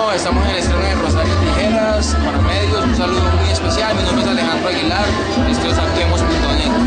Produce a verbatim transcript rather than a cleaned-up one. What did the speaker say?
bueno, estamos en el estreno de Rosario Tijeras para medios. Un saludo muy especial. Mi nombre es Alejandro Aguilar. Esto es actuemos punto net.